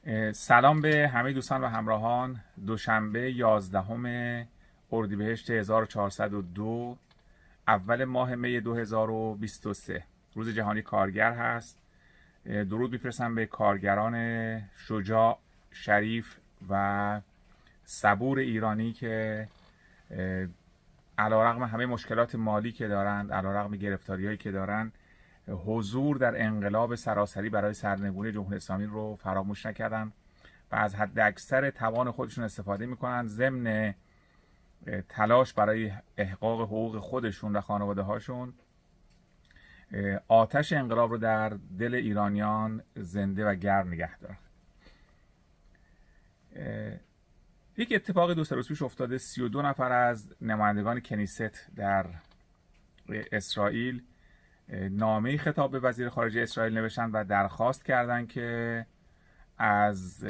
سلام به همه دوستان و همراهان. دوشنبه 11 اردیبهشت 1402 اول ماه می 2023 روز جهانی کارگر هست. درود میفرستم به کارگران شجاع، شریف و صبور ایرانی که علیرغم همه مشکلات مالی که دارند، علیرغم گرفتاری‌هایی که دارند، حضور در انقلاب سراسری برای سرنگونی جمهوری اسلامی رو فراموش نکردن و از حد اکثر توان خودشون استفاده میکنن، ضمن تلاش برای احقاق حقوق خودشون و خانواده هاشون آتش انقلاب رو در دل ایرانیان زنده و گرم نگه دارن. یک اتفاق دو سه روز پیش افتاده. 32 نفر از نمایندگان کنیست در اسرائیل نامه‌ای خطاب به وزیر خارجه اسرائیل نوشتن و درخواست کردند که از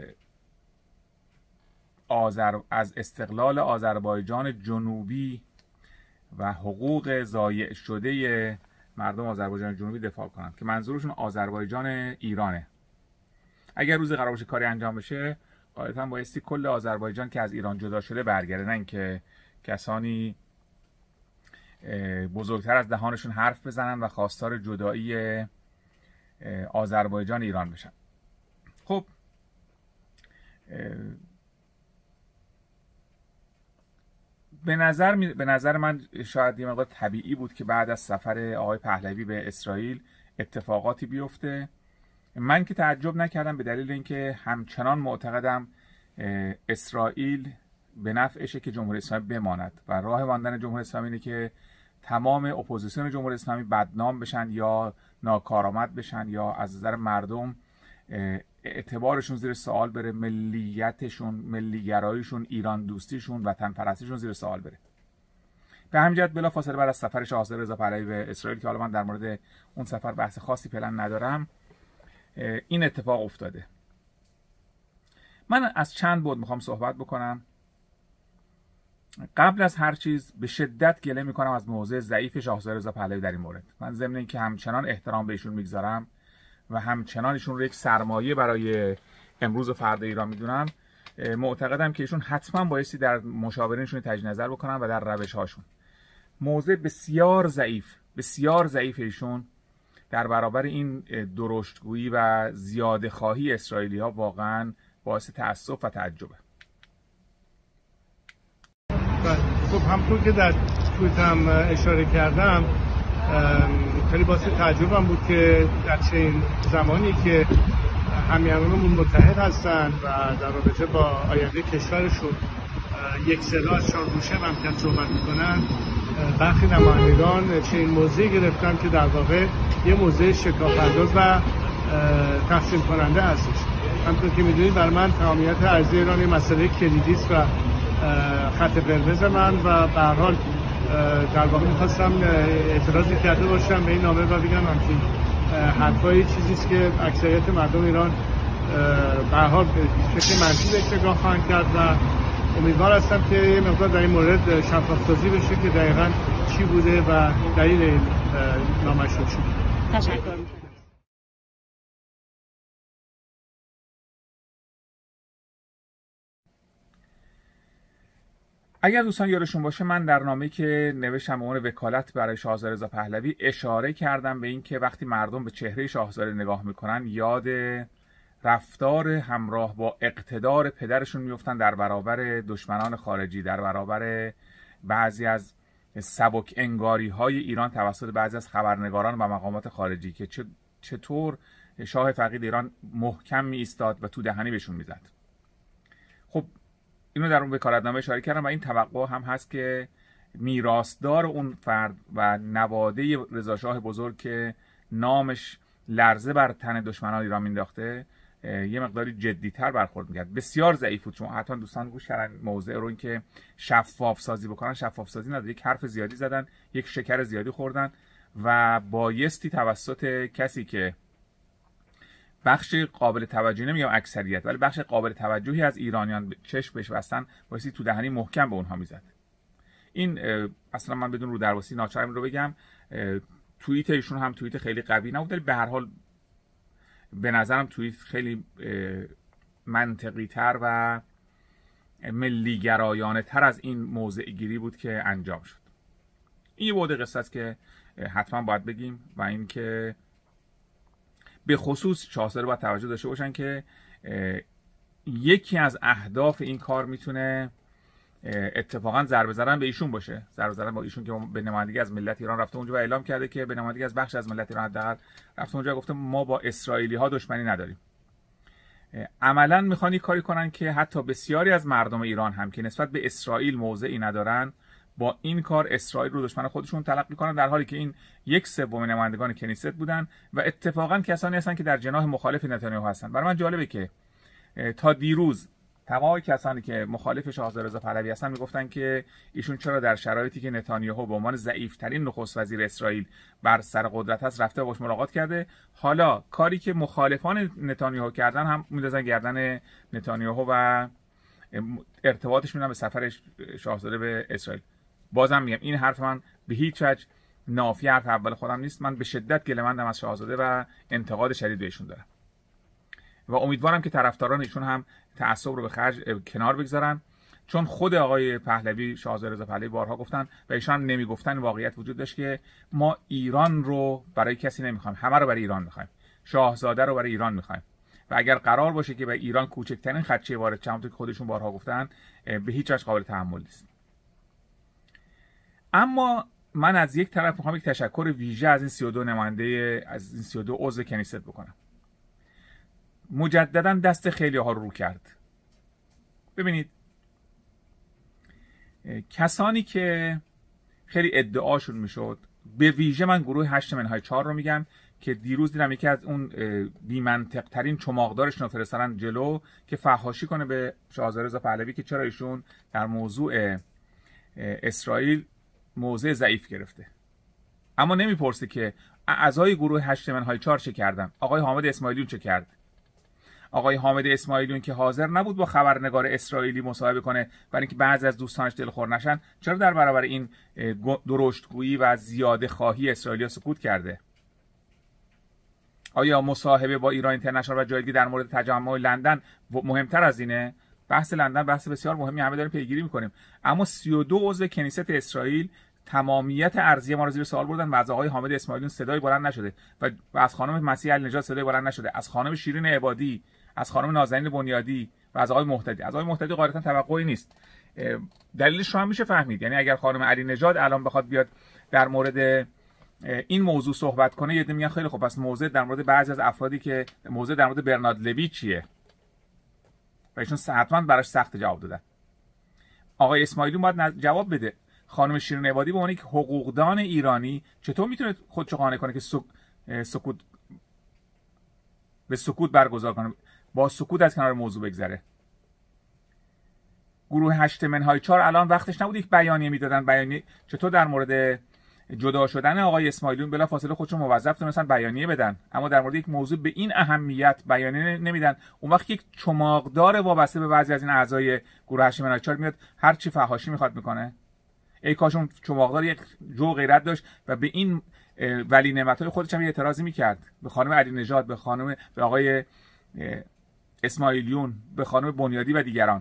استقلال آذربایجان جنوبی و حقوق ضایع شده مردم آذربایجان جنوبی دفاع کنند، که منظورشون آذربایجان ایرانه. اگر روزی قرار باشه کاری انجام بشه، غالبا بایستی کل آذربایجان که از ایران جدا شده برگرده، نه اینکه کسانی بزرگتر از دهانشون حرف بزنن و خواستار جدایی آذربایجان ایران بشن. خب به نظر من شاید یه مقدار طبیعی بود که بعد از سفر آقای پهلوی به اسرائیل اتفاقاتی بیفته. من که تعجب نکردم، به دلیل اینکه همچنان معتقدم اسرائیل به نفعشه که جمهوری اسلامی بماند و راه ماندن جمهوری اسلامی اینه که تمام اپوزیسیون جمهوری اسلامی بدنام بشن یا ناکارآمد بشن یا از نظر مردم اعتبارشون زیر سوال بره، ملیتشون، ملیگراییشون، ایران دوستیشون، وطن پرستیشون زیر سوال بره. به همین جهت بلافاصله بعد از سفر شاه حسین رضا پهلوی به اسرائیل، که حالا من در مورد اون سفر بحث خاصی فعلا ندارم، این اتفاق افتاده. من از چند بود میخوام صحبت بکنم. قبل از هر چیز به شدت گله میکنم از موضع ضعیف شاه حسین رضا پهلوی در این مورد. من ضمن اینکه همچنان احترام بهشون میگذارم و همچنان ایشون رو یک سرمایه برای امروز و فردا ایران میدونم، معتقدم که ایشون حتما بایستی در مشاورینشون تجدید نظر بکنن و در روش هاشون. موضع بسیار ضعیف ایشون در برابر این درشتگویی و زیاده خواهی اسرائیلی ها واقعا باعث تأسف و تعجبه. خب همونطور که در توییتم اشاره کردم، خیلی باعث تعجبم بود که در چنین زمانی که همیهنانمون متحد هستن و در رابطه با آینده کشورشون یک صدا از چهار گوشه ممکن صحبت میکنن، برخی نمایندگان چنین موضعی گرفتن که در واقع یه موضع شکاف‌انداز و تقسیم کننده هستش. همونطور که میدونید برای من تمامیت ارضی ایران یه مسئله کلیدی است و خط قرمز من، و به هر حال در واقع می‌خواستم اعتراضی کرده باشم به این نامه و بگم همچین حرفای چیزی است که اکثریت مردم ایران به هر حال فکر منفی بهش نگاه خواهند کرد و امیدوار هستم که یه مقدار در این مورد شفاف‌سازی بشه که دقیقاً چی بوده و دلیل این نامشروع شد. تشکر. اگر دوستان یادشون باشه، من در نامه‌ای که نوشتم به عنوان وکالت برای شاه حسین رضا پهلوی اشاره کردم به این که وقتی مردم به چهره شاه حسین نگاه میکنن، یاد رفتار همراه با اقتدار پدرشون میفتن در برابر دشمنان خارجی، در برابر بعضی از سبک انگاری های ایران توسط بعضی از خبرنگاران و مقامات خارجی که چطور شاه فقید ایران محکم می ایستاد و تو دهنی بهشون میزد. خب اینو در اون وکالتنامه اشاره کردم و این توقع هم هست که میراثدار اون فرد و نواده رضا شاه بزرگ که نامش لرزه بر تن دشمنان ایران مینداخته یه مقداری جدی‌تر برخورد می‌کرد. بسیار ضعیف بود. چون حتما دوستان گوش کردن موضوع رو، این که شفاف سازی بکنن، شفاف سازی نداره. یک حرف زیادی زدن، یک شکر زیادی خوردن و بایستی توسط کسی که بخش قابل توجهی، نمیگم اکثریت، ولی بخش قابل توجهی از ایرانیان چشم بهش بستن، بایستی تو دهنی محکم به اونها میزد. این اصلا من بدون رو درواسی ناچارم رو بگم، توییت ایشون هم توییت خیلی قوی نبود، ولی به هر حال به نظرم توییت خیلی منطقی تر و ملیگرایانه تر از این موضع گیری بود که انجام شد. این یه بعد قصه است که حتما باید بگیم و این که به خصوص شاهزاده باید توجه داشته باشن که یکی از اهداف این کار میتونه اتفاقا ضربه زدن به ایشون باشه، ضربه زدن با ایشون که به نمایندگی از ملت ایران رفته اونجا و اعلام کرده که به نمایندگی از بخش از ملت ایران حداقل رفته اونجا گفته ما با اسرائیلی ها دشمنی نداریم. عملا میخوان یک کاری کنن که حتی بسیاری از مردم ایران هم که نسبت به اسرائیل موضعی ندارن با این کار اسرائیل رو دشمن خودشون تلقی کنن، در حالی که این 1/3 نمایندگان کنیست بودن و اتفاقا کسانی هستن که در جناح مخالف نتانیاهو هستن. برای من جالبه که تا دیروز تمام کسانی که مخالف شاهزاده رضا پهلوی هستن میگفتن که ایشون چرا در شرایطی که نتانیاهو به عنوان ضعیف‌ترین نخست وزیر اسرائیل بر سر قدرت هست رفته باش ملاقات کرده، حالا کاری که مخالفان نتانیاهو کردن هم میندازن گردن نتانیاهو و ارتباطش میدن به سفر شاهزاده به اسرائیل. بازم میگم این حرف من به هیچ وجه نافی حرف اول خودم نیست. من به شدت گله‌مندم از شاهزاده و انتقاد شدید بهشون دارم و امیدوارم که طرفداران ایشون هم تعصب رو به خرج کنار بگذارن، چون خود آقای پهلوی، شاهزاده رضا پهلوی بارها گفتن و ایشان نمیگفتن واقعیت وجود داشت که ما ایران رو برای کسی نمیخوایم، همه رو برای ایران میخوایم، شاهزاده رو برای ایران میخوایم و اگر قرار باشه که به ایران کوچکترین خدشه وارد چه همونطور که خودشون بارها گفتن به هیچ وجه قابل تحمل نیست. اما من از یک طرف میخوام یک تشکر ویژه از این 32 نماینده، از این 32 عضو کنیست بکنم. مجددا دست خیلی ها رو کرد. ببینید کسانی که خیلی ادعاشون میشد، به ویژه من گروه 8-4 رو میگم که دیروز دیدم یکی از اون بی‌منطق ترین چماقدارشون رو فرستادن جلو که فحاشی کنه به شاهزاده رضا پهلوی که چرا ایشون در موضوع اسرائیل موضع ضعیف گرفته. اما نمیپرسه که اعضای گروه 8-4 چه کردن، آقای حامد اسماعیلیون چه کرد. آقای حامد اسماعیلیون که حاضر نبود با خبرنگار اسرائیلی مصاحبه کنه برای اینکه بعضی از دوستانش دلخور نشن، چرا در برابر این درشتگویی و زیاده خواهی اسرائیلیا سکوت کرده؟ آیا مصاحبه با ایران اینترنشنال و جایگی در مورد تجمع لندن مهمتر از اینه؟ بحث لندن بحث بسیار مهمی، همه داریم پیگیری میکنیم. اما 32 عضو کنیست اسرائیل تمامیت ارضی ما رو زیر سوال بردن و از آقای حامد اسماعیلیون صدای بلند نشده و از خانم مسیح علی نژاد صدای بلند نشده، از خانم شیرین عبادی، از خانم نازنین بنیادی و از آقای مهتدی. از آقای مهتدی غالبا توقعی نیست. دلیلش رو هم میشه فهمید، یعنی اگر خانم علی نژاد الان بخواد بیاد در مورد این موضوع صحبت کنه، یه میگن خیلی خوب پس موضوع در مورد بعضی از افرادی که موضوع در مورد برنارد لوی چیه؟ و ایشون حتما براش سخت جواب دادن. آقای اسماعیلیون باید جواب بده. خانم شیرین عبادی به عنوان یک حقوقدان ایرانی چطور میتونه خودشو قانع کنه که سکوت برگزار کنه، با سکوت از کنار موضوع بگذره؟ گروه 8-4 الان وقتش نبود یک بیانیه میدادن، بیانیه چطور در مورد جدا شدن آقای اسماعیلیون بلافاصله خودشون موظف تونستن بیانیه بدن، اما در مورد یک موضوع به این اهمیت بیانیه نمیدن. اون وقت یک چماقدار وابسته به بعضی از این اعضای گروه 8-4 میاد هر چی فحاشی میخواد میکنه. ای کاش اون چماقدار یک جو غیرت داشت و به این ولی نعمت‌های خودش هم اعتراضی میکرد، به خانم علی نژاد، به آقای اسماعیلیون، به خانم بنیادی و دیگران.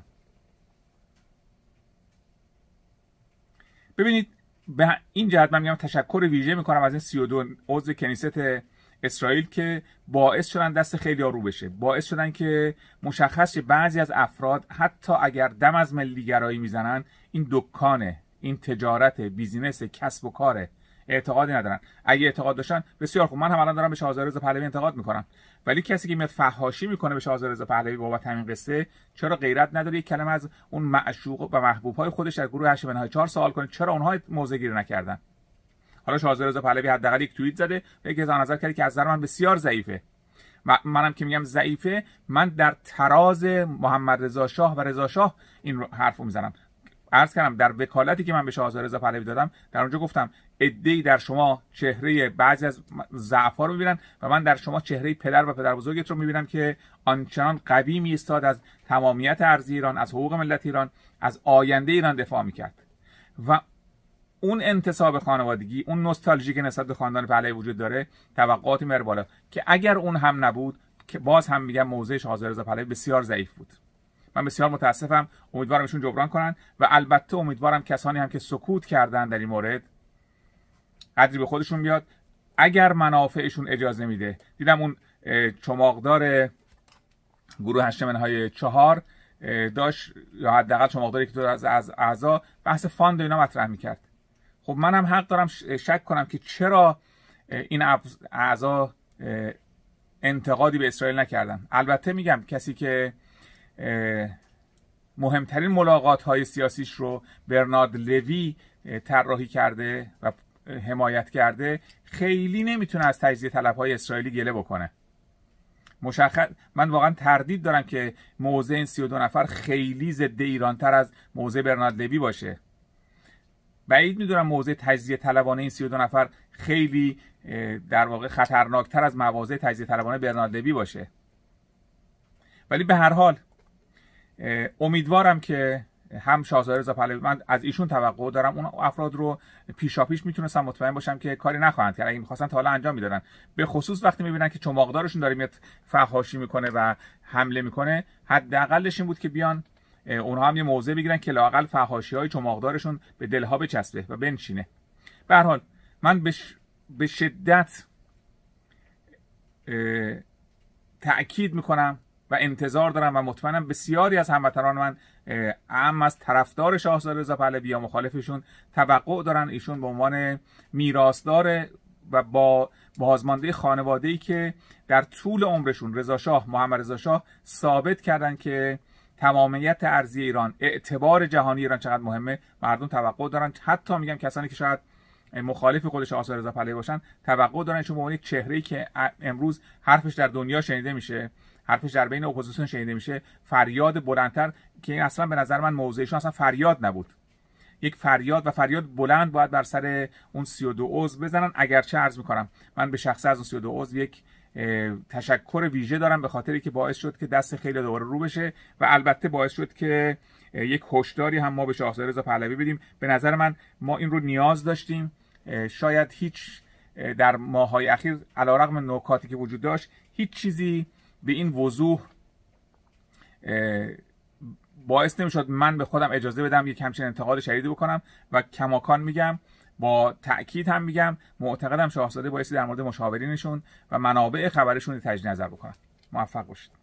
ببینید به این جهت من میگم تشکر ویژه میکنم از این 32 عضو کنیست اسرائیل که باعث شدن دست خیلی ها رو بشه، باعث شدن که مشخص شه بعضی از افراد حتی اگر دم از ملیگرایی میزنن، این دکانه، این تجارت، بیزینس، کسب و کاره، اعتقادی ندارن. اگه اعتقاد داشتن بسیار خوب، من هم الان دارم به شاهزاده رضا پهلوی انتقاد میکنم، ولی کسی که میاد فحاشی میکنه به شاهزاده رضا پهلوی بابت همین قصه، چرا غیرت نداره یک کلمه از اون معشوق و محبوب های خودش در گروه 8-4 سوال کنه چرا اونها موضع گیری نکردن؟ حالا شاهزاده رضا پهلوی حداقل یک توییت زده و یک اظهار نظر کرده که از نظر من بسیار ضعیفه. منم که میگم ضعیفه، من در تراز محمد رضا شاه و رضا شاه این حرفو میزنم. عرض کردم در وکالتی که من به شاهزاده رضا پهلوی دادم، در اونجا گفتم عده‌ای در شما چهره بعضی از ضعف‌ها رو می‌بینن و من در شما چهره پدر و پدر بزرگت رو می‌بینم که آنچنان قوی می‌ایستاد، از تمامیت ارضی ایران، از حقوق ملت ایران، از آینده ایران دفاع می‌کرد. و اون انتساب خانوادگی، اون نوستالژی که نسبت به خاندان پهلوی وجود داره، توقعاتی میاره بالا که اگر اون هم نبود که باز هم میگم موضع شاهزاده رضا پهلوی بسیار ضعیف بود. من بسیار متاسفم، امیدوارم ایشون جبران کنن و البته امیدوارم کسانی هم که سکوت کردن در این مورد قدری به خودشون بیاد. اگر منافعشون اجازه میده، دیدم اون چماقدار گروه هشتمنهای 4 داشت، یا حداقل چماقداری که از اعضا بحث فاند اینا مطرح میکرد. خب من هم حق دارم شک کنم که چرا این اعضا انتقادی به اسرائیل نکردن. البته میگم کسی که مهمترین ملاقات های سیاسیش رو برنارد لوی طراحی کرده و حمایت کرده خیلی نمیتونه از تجزیه طلب های اسرائیلی گله بکنه. من واقعا تردید دارم که موضع این 32 نفر خیلی ضد ایران تر از موضع برنارد لوی باشه. بعید میدونم موضع تجزیه طلبانه این 32 نفر خیلی در واقع خطرناکتر از مواضع تجزیه طلبانه برنارد لوی باشه. ولی به هر حال امیدوارم که هم شاهزاده رضا پهلوی، من از ایشون توقع دارم اون افراد رو پیشاپیش میتونستم مطمئن باشم که کاری نخواهند کرد. اگه میخواستن تا حالا انجام میدادن، به خصوص وقتی میبینن که چماقدارشون داره میاد فحاشی میکنه و حمله میکنه، حداقلش این بود که بیان اونها هم یه موضع بگیرن که لااقل فحاشی‌های چماقدارشون به دلها بچسبه و بنشینه. به هر حال من به شدت تأکید میکنم و انتظار دارم و مطمئنم بسیاری از هموطنان من اهم از طرفدار شاهزاده رضا پهلوی یا مخالفشون توقع دارن ایشون به عنوان میراثدار و با بازمانده خانواده‌ای که در طول عمرشون محمد رضا شاه ثابت کردن که تمامیت ارضی ایران، اعتبار جهانی ایران چقدر مهمه، مردم توقع دارن. حتی میگم کسانی که شاید مخالف خود شاهزاده رضا پهلوی باشن توقع دارن چون به عنوان یک چهره‌ای که امروز حرفش در دنیا شنیده میشه، حرفش در بین اپوزیسیون شنیده میشه، فریاد بلندتر که این اصلا به نظر من موضعشون اصلا فریاد نبود، یک فریاد و فریاد بلند باید بر سر اون 32 عضو بزنن. اگرچه عرض میکنم من به شخص از اون 32 عضو یک تشکر ویژه دارم به خاطری که باعث شد که دست خیلی دوباره رو بشه و البته باعث شد که یک هشداری هم ما به شاهزاده رضا پهلوی بدیم. به نظر من ما این رو نیاز داشتیم. شاید هیچ در ماه‌های اخیر علیرغم نکاتی که وجود داشت هیچ چیزی به این وضوح باعث نمیشد من به خودم اجازه بدم یک همچین انتقاد شدیدی بکنم و کماکان میگم، با تأکید هم میگم، معتقدم شاهزاده بایستی در مورد مشاورینشون و منابع خبرشون تجدید نظر بکنن. موفق باشید.